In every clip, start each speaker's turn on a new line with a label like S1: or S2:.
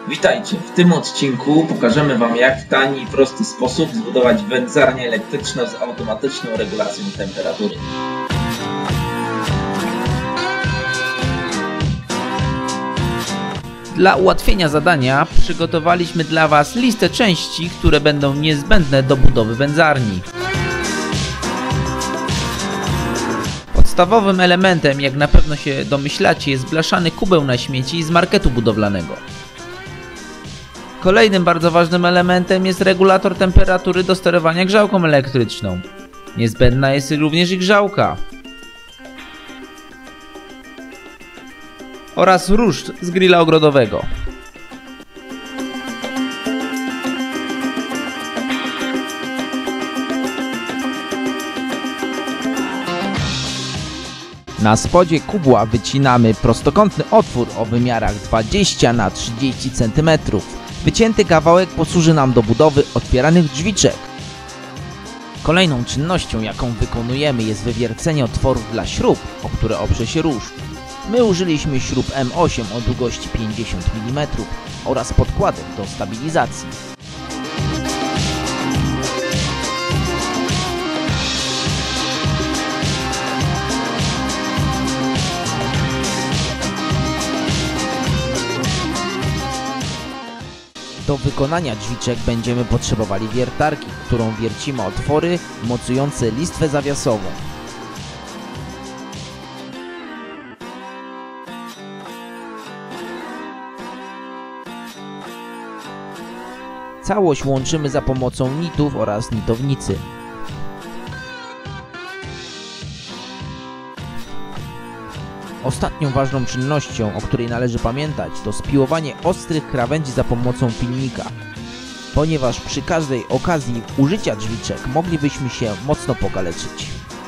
S1: Witajcie! W tym odcinku pokażemy Wam, jak w tani i prosty sposób zbudować wędzarnię elektryczną z automatyczną regulacją temperatury.
S2: Dla ułatwienia zadania przygotowaliśmy dla Was listę części, które będą niezbędne do budowy wędzarni. Podstawowym elementem, jak na pewno się domyślacie, jest blaszany kubeł na śmieci z marketu budowlanego. Kolejnym bardzo ważnym elementem jest regulator temperatury do sterowania grzałką elektryczną. Niezbędna jest również i grzałka. Oraz ruszt z grilla ogrodowego. Na spodzie kubła wycinamy prostokątny otwór o wymiarach 20 na 30 cm. Wycięty kawałek posłuży nam do budowy otwieranych drzwiczek. Kolejną czynnością, jaką wykonujemy, jest wywiercenie otworów dla śrub, o które oprze się ruszt. My użyliśmy śrub M8 o długości 50 mm oraz podkładek do stabilizacji. Do wykonania drzwiczek będziemy potrzebowali wiertarki, którą wiercimy otwory mocujące listwę zawiasową. Całość łączymy za pomocą nitów oraz nitownicy. Ostatnią ważną czynnością, o której należy pamiętać, to spiłowanie ostrych krawędzi za pomocą pilnika, ponieważ przy każdej okazji użycia drzwiczek moglibyśmy się mocno pokaleczyć.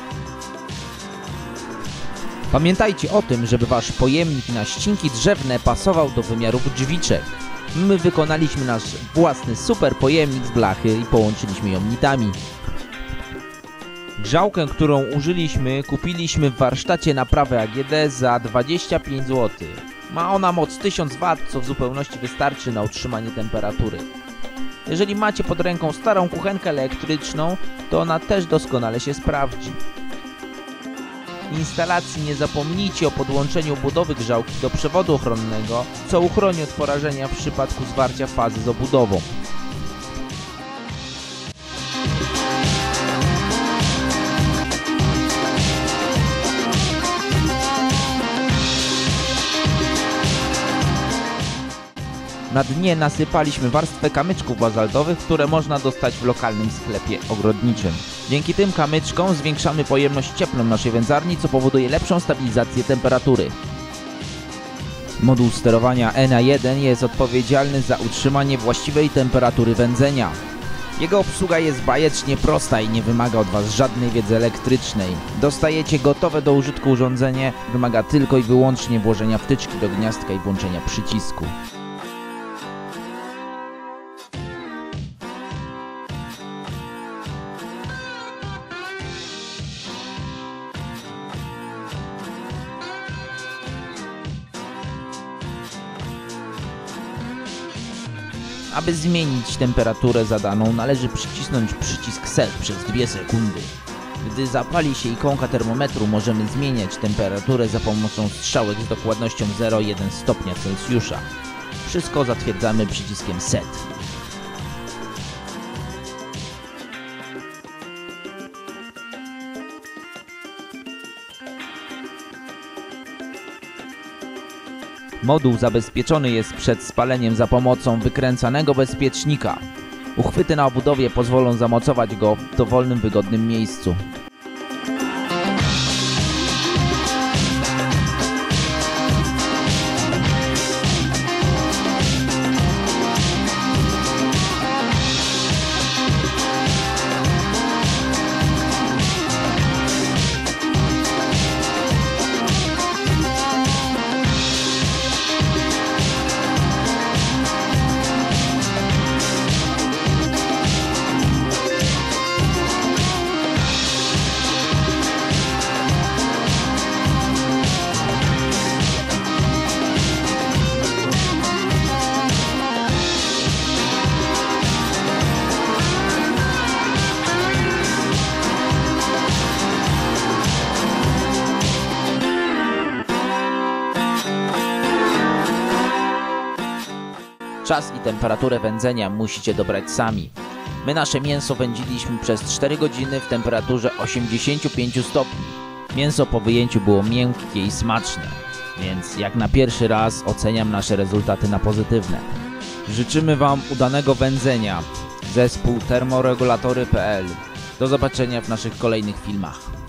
S2: Pamiętajcie o tym, żeby Wasz pojemnik na ścinki drzewne pasował do wymiarów drzwiczek. My wykonaliśmy nasz własny super pojemnik z blachy i połączyliśmy ją nitami. Grzałkę, którą użyliśmy, kupiliśmy w warsztacie naprawy AGD za 25 zł. Ma ona moc 1000 W, co w zupełności wystarczy na utrzymanie temperatury. Jeżeli macie pod ręką starą kuchenkę elektryczną, to ona też doskonale się sprawdzi. W instalacji nie zapomnijcie o podłączeniu budowy grzałki do przewodu ochronnego, co uchroni od porażenia w przypadku zwarcia fazy z obudową. Na dnie nasypaliśmy warstwę kamyczków bazaltowych, które można dostać w lokalnym sklepie ogrodniczym. Dzięki tym kamyczkom zwiększamy pojemność cieplną naszej wędzarni, co powoduje lepszą stabilizację temperatury. Moduł sterowania ENA1 jest odpowiedzialny za utrzymanie właściwej temperatury wędzenia. Jego obsługa jest bajecznie prosta i nie wymaga od Was żadnej wiedzy elektrycznej. Dostajecie gotowe do użytku urządzenie, wymaga tylko i wyłącznie włożenia wtyczki do gniazdka i włączenia przycisku. Aby zmienić temperaturę zadaną, należy przycisnąć przycisk Set przez 2 sekundy. Gdy zapali się ikonka termometru, możemy zmieniać temperaturę za pomocą strzałek z dokładnością 0,1 stopnia Celsjusza. Wszystko zatwierdzamy przyciskiem Set. Moduł zabezpieczony jest przed spaleniem za pomocą wykręcanego bezpiecznika. Uchwyty na obudowie pozwolą zamocować go w dowolnym, wygodnym miejscu. Czas i temperaturę wędzenia musicie dobrać sami. My nasze mięso wędziliśmy przez 4 godziny w temperaturze 85 stopni. Mięso po wyjęciu było miękkie i smaczne, więc jak na pierwszy raz oceniam nasze rezultaty na pozytywne. Życzymy Wam udanego wędzenia. Zespół termoregulatory.pl. Do zobaczenia w naszych kolejnych filmach.